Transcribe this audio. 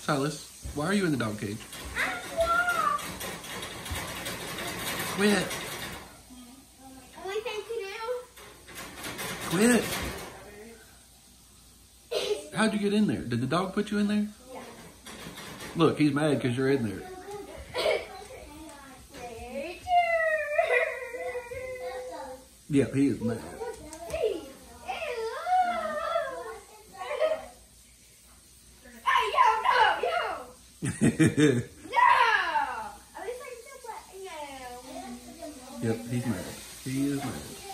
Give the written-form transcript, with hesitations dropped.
Silas, why are you in the dog cage? Quit. Only thing to Quit. How'd you get in there? Did the dog put you in there? Yeah. Look, he's mad because you're in there. Yep, he is mad. Yep, he's mad. He is mad.